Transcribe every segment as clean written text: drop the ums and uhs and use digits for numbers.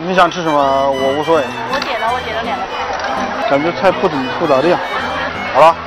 你想吃什么？我无所谓。 我点了2个菜。 感觉菜不咋地。好了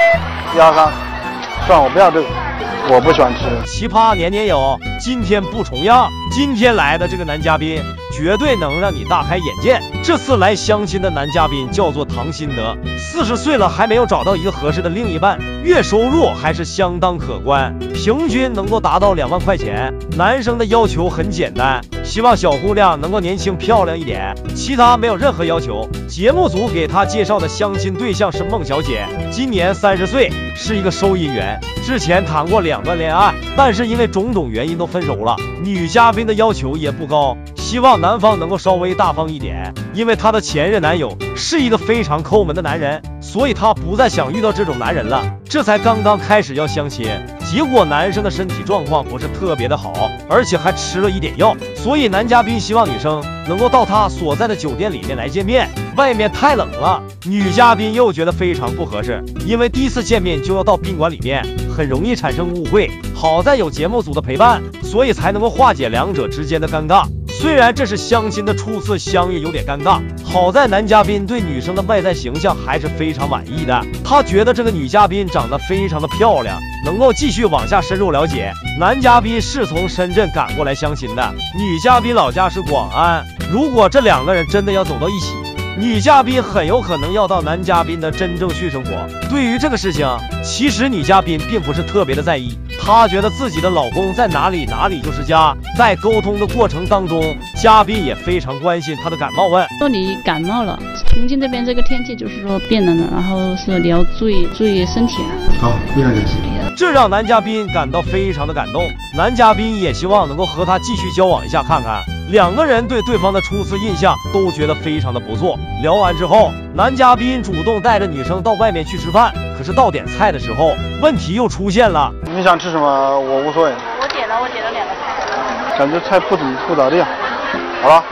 ，1、2、3，算了，我不要这个，我不喜欢吃。 奇葩年年有，今天不重样。今天来的这个男嘉宾绝对能让你大开眼界。这次来相亲的男嘉宾叫做唐新德，40岁了还没有找到一个合适的另一半，月收入还是相当可观，平均能够达到2万块钱。男生的要求很简单，希望小姑娘能够年轻漂亮一点，其他没有任何要求。节目组给他介绍的相亲对象是孟小姐，今年30岁，是一个收银员，之前谈过2段恋爱，但是因为种种原因都分手了。女嘉宾的要求也不高，希望男方能够稍微大方一点，因为她的前任男友是一个非常抠门的男人，所以她不再想遇到这种男人了。这才刚刚开始要相亲，结果男生的身体状况不是特别的好，而且还吃了一点药，所以男嘉宾希望女生能够到他所在的酒店里面来见面。外面太冷了，女嘉宾又觉得非常不合适，因为第一次见面就要到宾馆里面，很容易产生误会。好在有节目组的陪伴，所以才能够化解两者之间的尴尬。虽然这是相亲的初次相遇，有点尴尬，好在男嘉宾对女生的外在形象还是非常满意的，他觉得这个女嘉宾长得非常的漂亮，能够继续往下深入了解。男嘉宾是从深圳赶过来相亲的，女嘉宾老家是广安，如果这2个人真的要走到一起，女嘉宾很有可能要到男嘉宾的真正性生活。对于这个事情，其实女嘉宾并不是特别的在意，她觉得自己的老公在哪里就是家。在沟通的过程当中，嘉宾也非常关心她的感冒，问说你感冒了，重庆这边这个天气就是说变冷了，然后是你要注意身体啊。 好，非常感谢。 这让男嘉宾感到非常的感动，男嘉宾也希望能够和她继续交往一下看看。2个人对对方的初次印象都觉得非常的不错。聊完之后，男嘉宾主动带着女生到外面去吃饭，可是到点菜的时候，问题又出现了。 你想吃什么？我无所谓。 我点了2个菜。 感觉菜不咋地。好了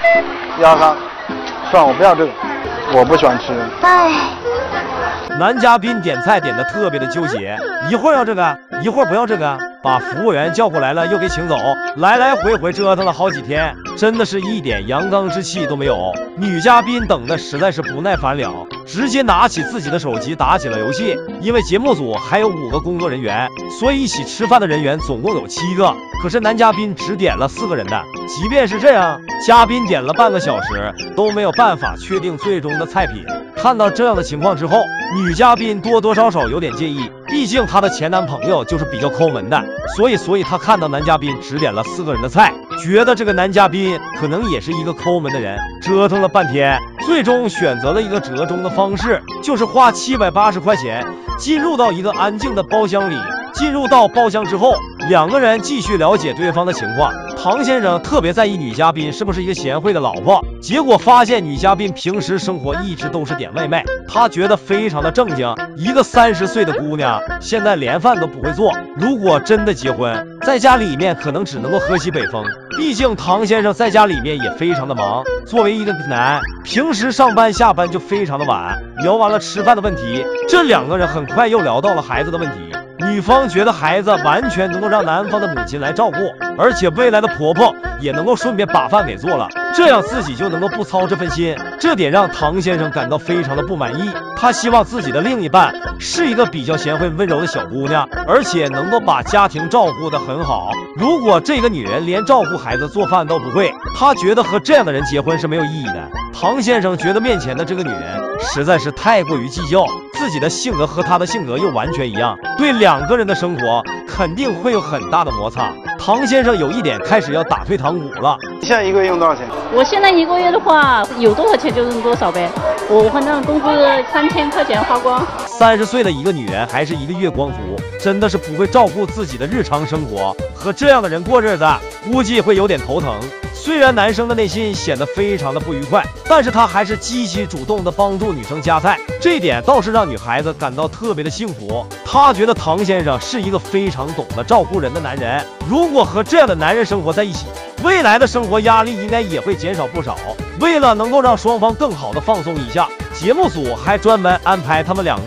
，1、2、3，算了，我不要这个，我不喜欢吃。 男嘉宾点菜点得特别的纠结，一会儿要这个，一会儿不要这个，把服务员叫过来了又给请走，来来回回折腾了好几天，真的是一点阳刚之气都没有。女嘉宾等的实在是不耐烦了，直接拿起自己的手机打起了游戏。因为节目组还有5个工作人员，所以一起吃饭的人员总共有7个，可是男嘉宾只点了4个人的。即便是这样，嘉宾点了半个小时都没有办法确定最终的菜品。看到这样的情况之后，女嘉宾多多少少有点介意，毕竟她的前男朋友就是比较抠门的，所以她看到男嘉宾只点了4个人的菜，觉得这个男嘉宾可能也是一个抠门的人。折腾了半天，最终选择了一个折中的方式，就是花780块钱进入到一个安静的包厢里。进入到包厢之后，2个人继续了解对方的情况。唐先生特别在意女嘉宾是不是一个贤惠的老婆，结果发现女嘉宾平时生活一直都是点外卖，他觉得非常的正经。一个30岁的姑娘现在连饭都不会做，如果真的结婚，在家里面可能只能够喝西北风，毕竟唐先生在家里面也非常的忙，作为一个男，平时上班下班就非常的晚。聊完了吃饭的问题，这2个人很快又聊到了孩子的问题。女方觉得孩子完全能够让男方的母亲来照顾，而且未来的婆婆也能够顺便把饭给做了，这样自己就能够不操这份心。这点让唐先生感到非常的不满意，他希望自己的另一半是一个比较贤惠温柔的小姑娘，而且能够把家庭照顾得很好。如果这个女人连照顾孩子做饭都不会，他觉得和这样的人结婚是没有意义的。唐先生觉得面前的这个女人实在是太过于计较，自己的性格和她的性格又完全一样，对2个人的生活肯定会有很大的摩擦。唐先生有一点开始要打退堂鼓了。 你现在1个月用多少钱？ 我现在1个月的话，有多少钱就用多少呗。我反正工资3000块钱花光。 30岁的一个女人还是一个月光族，真的是不会照顾自己的日常生活，和这样的人过日子，估计会有点头疼。虽然男生的内心显得非常的不愉快，但是他还是积极主动的帮助女生夹菜，这一点倒是让女孩子感到特别的幸福。她觉得唐先生是一个非常懂得照顾人的男人，如果和这样的男人生活在一起，未来的生活压力应该也会减少不少。为了能够让双方更好的放松一下，节目组还专门安排他们2个人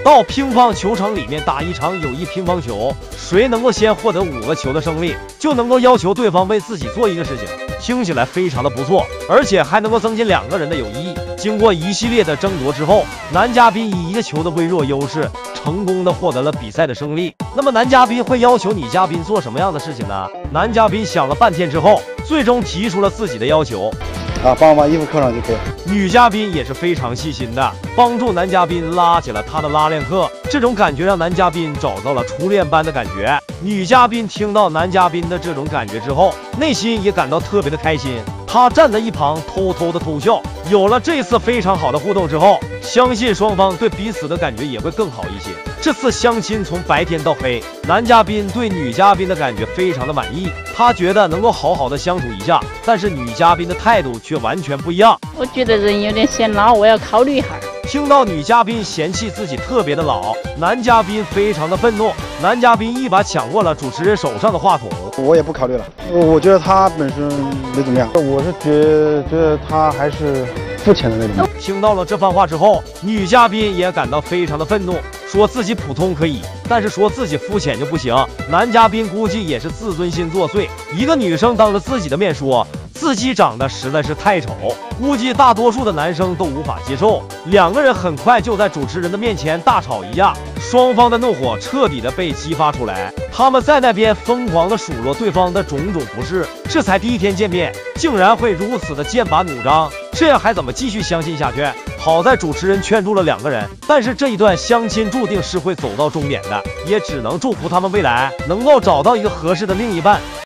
到乒乓球场里面打一场友谊乒乓球，谁能够先获得5个球的胜利，就能够要求对方为自己做一个事情。听起来非常的不错，而且还能够增进2个人的友谊。经过一系列的争夺之后，男嘉宾以1个球的微弱优势，成功的获得了比赛的胜利。那么男嘉宾会要求女嘉宾做什么样的事情呢？男嘉宾想了半天之后，最终提出了自己的要求。 帮我把衣服扣上就可以。 女嘉宾也是非常细心的，帮助男嘉宾拉起了他的拉链课，这种感觉让男嘉宾找到了初恋般的感觉。女嘉宾听到男嘉宾的这种感觉之后，内心也感到特别的开心，她站在一旁偷偷的偷笑。有了这次非常好的互动之后，相信双方对彼此的感觉也会更好一些。这次相亲从白天到黑，男嘉宾对女嘉宾的感觉非常的满意，他觉得能够好好的相处一下，但是女嘉宾的态度却完全不一样。 我觉得人有点显老，我要考虑一下。 听到女嘉宾嫌弃自己特别的老，男嘉宾非常的愤怒，男嘉宾一把抢过了主持人手上的话筒。 我也不考虑了，我觉得他本身没怎么样，我是觉得他还是肤浅的那种。 听到了这番话之后，女嘉宾也感到非常的愤怒，说自己普通可以，但是说自己肤浅就不行。男嘉宾估计也是自尊心作祟，一个女生当着自己的面说自己长得实在是太丑，估计大多数的男生都无法接受。2个人很快就在主持人的面前大吵一架，双方的怒火彻底的被激发出来，他们在那边疯狂的数落对方的种种不是。这才第1天见面，竟然会如此的剑拔弩张，这样还怎么继续相信下去？好在主持人劝住了2个人，但是这一段相亲注定是会走到终点的，也只能祝福他们未来能够找到一个合适的另一半。